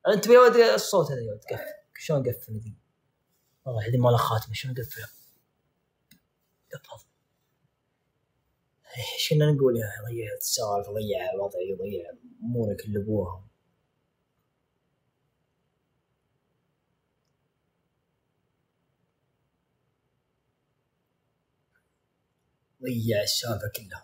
انت يا ولد الصوت هذا يا ولد قفل. شلون قفل ذي؟ والله هذه ما لها خاتمه. شلون قفلها؟ قفل. ايش كنا نقول يا ضيعت السالفه، ضيع وضعي، ضيع امورك اللي ابوها. ضيع السالفه كلها.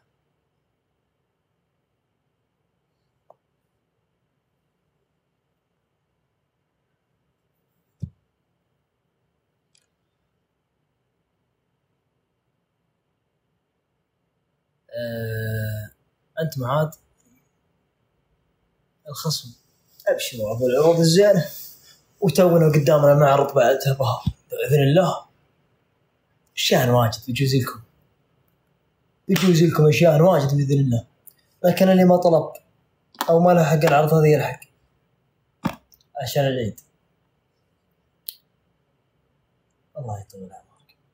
انت معاد الخصم، ابشروا ابو العروض الزينه، وتونا قدامنا معرض بعدها بها باذن الله. الشهر واجد بيجوز لكم اشياء واجد باذن الله، لكن اللي ما طلب او ما له حق العرض هذا يلحق عشان العيد. الله يطول عمرك.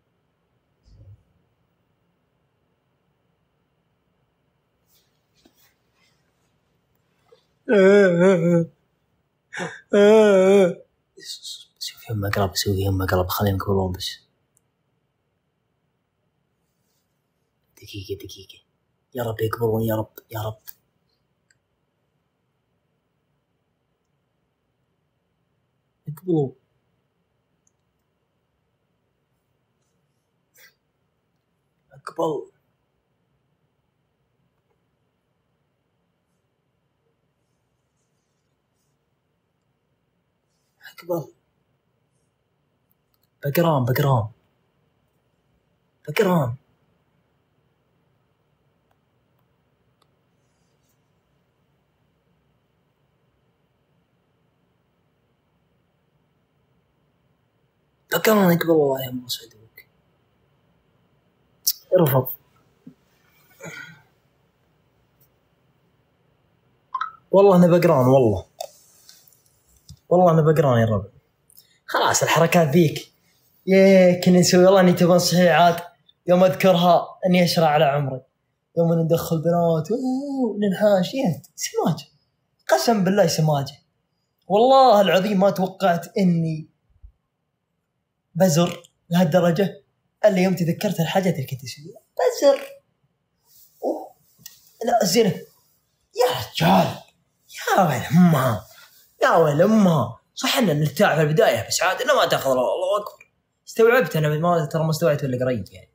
سوي فيهم مقلب خليهم يقولون بس. دقيقة يا رب يقبلون، يا رب يقبلون. اقبل. بقرام يقبل. الله يا مسعدوك. ارفض. والله انا بقران، والله انا بقران يا رب. خلاص الحركات ذيك كنا نسوي. والله اني تبان صحيح عاد يوم اذكرها اني اشرع على عمري، يوم ندخل بنات وننحاش سماجه، قسم بالله سماجه. والله العظيم ما توقعت اني بزر لهالدرجه الا يوم تذكرت الحاجات اللي كنت اسويها. بزر لا زين يا رجال، يا ويل امها. صح ان نرتاح في البدايه بس عاد انه ما تاخذ. الله اكبر، استوعبت انا ما ترى ما استوعبت ولا قريت يعني.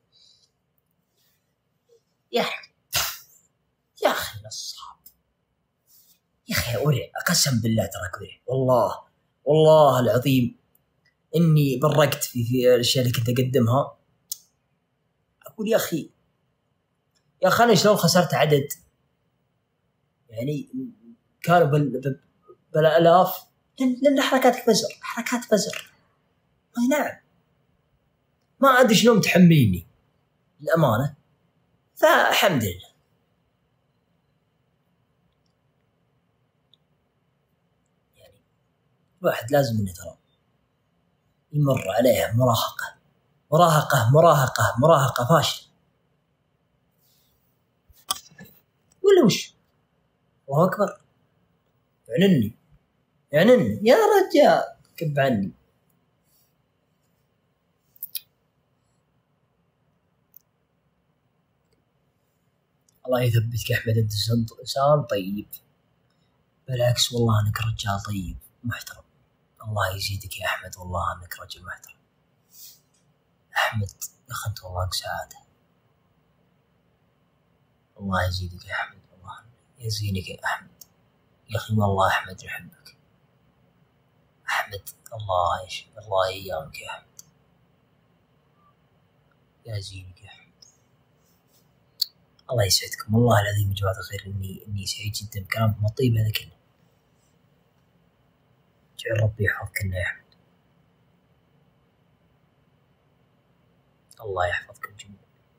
يا اخي نصاب يا اخي ورع، قسم بالله تراك ورع. والله العظيم اني برقت في الاشياء اللي كنت اقدمها. اقول يا اخي انا شلون خسرت عدد يعني كانوا بالالاف لان حركات بزر. اي نعم، ما ادري شلون تحملني الامانه، فالحمد لله. يعني الواحد لازم انه ترى يمر عليه مراهقه فاشله ولا وش. الله اكبر، يعنني يا رجال كب عني. الله يثبتك يا احمد، انت انسان طيب، بالعكس والله انك رجال طيب محترم. الله يزيدك يا احمد، والله انك رجل محترم. احمد يا اخي انت والله انك سعاده. الله يزيدك يا احمد، والله يزينك يا احمد. يا اخي والله احمد يحبك. احمد الله ايامك يا احمد، يا زينك يا احمد. الله يسعدكم، والله العظيم يا جماعه الخير اني سعيد جدا بكلامكم الطيب هذا كله. جعل ربي يحفظك يا احمد. الله يحفظكم جميعا.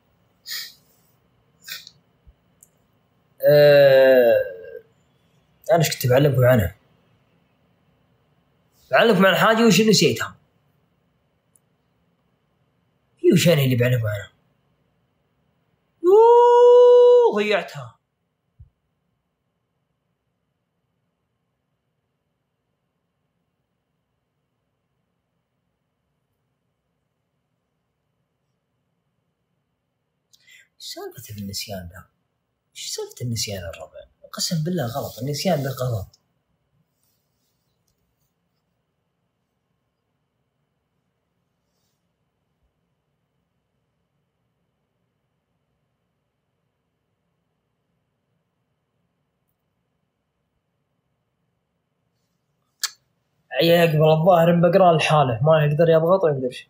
انا ايش كنت بعلمكم عنها؟ بعلمكم عن حاجه وش نسيتها. هي وش انا اللي بعلمكم عنها؟ ضيعتها. سالفة النسيان ده؟ ايش سالفة النسيان الربع؟ قسم بالله غلط، النسيان ده غلط. يقبل الظاهر بقرا لحاله، ما يقدر يضغط ويقدر شيء.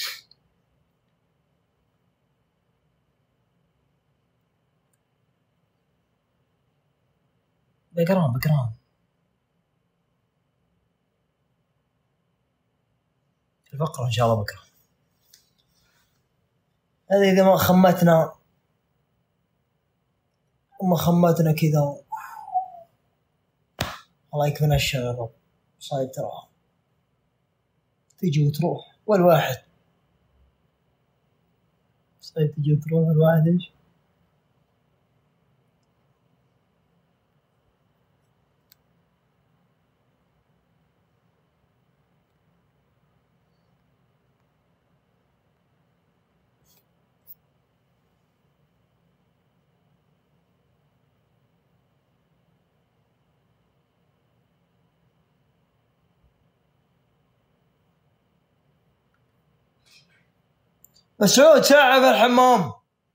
بقران الفقرة إن شاء الله بكرة. هذه إذا ما خمتنا كذا الله يكفينا الشر يا رب. صايب ترى تيجي وتروح والواحد صايب تيجي وتروح الواحد إيش. مسعود ساعة في الحمام.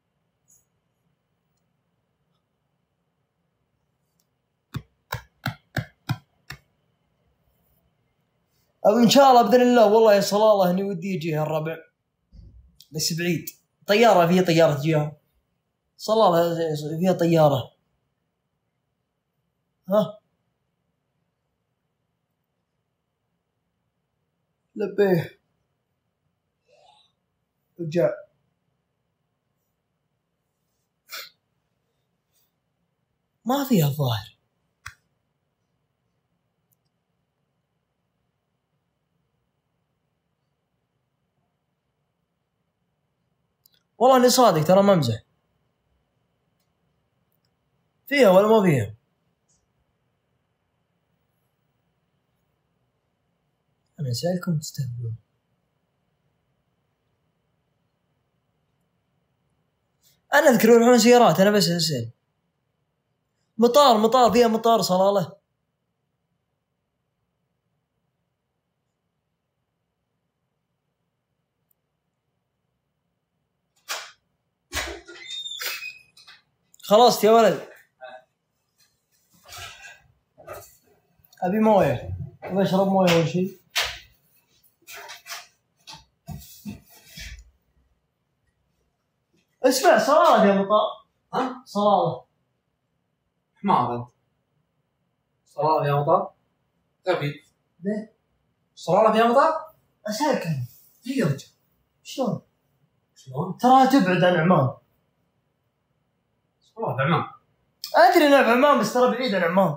إن شاء الله بإذن الله. والله يا صلاله إني ودي يجيها الربع بس بعيد. طيارة فيها طيارة تجيها صلاله فيها طيارة. ها لبيه رجع. ما فيها الظاهر. والله اني صادق ترى ما امزح. فيها ولا ما فيها؟ انا اسالكم تستهبلون. انا اذكر يروحون سيارات، انا بس اسال. مطار فيها مطار صلاله. خلاص يا ولد ابي مويه، ابي اشرب مويه اول شيء. اسمع صلاله يا مطار. ها صلاله حمار. صلاله يا مطار غبي. ليه صلاله يا مطار اسالك انا. هي رجل شلون ترى تبعد عن عمان. صلاله عمان ادري انها في عمان بس ترى بعيد عن عمان.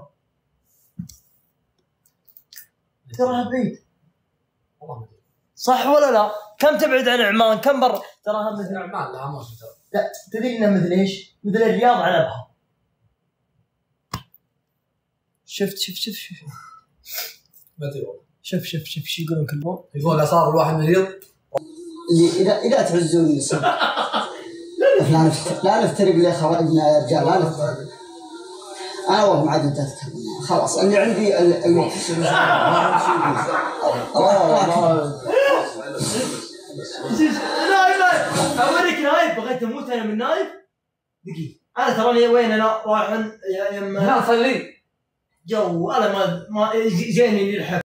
تراها بعيد والله ما ادري صح ولا لا؟ كم تبعد عن عمان؟ كم برا؟ تراها مثل عمان لها موسم ترى. لا تدري انها مثل ايش؟ مثل الرياض على ابها. شفت ما ادري والله. شوف شو يقولون كلهم؟ يقول لا صار الواحد مريض اللي إذا تعزوني لا نفترق لي خوارجنا يا رجال، لا نفترق. أنا والله ما عاد أنت أتكلم خلاص. اللي عندي لا أوريك نايف. بغيت أموت أنا من نايف. دقيقة أنا تراني وين أنا رايح يا لا صلي جو. أنا ما جاني اللي الحق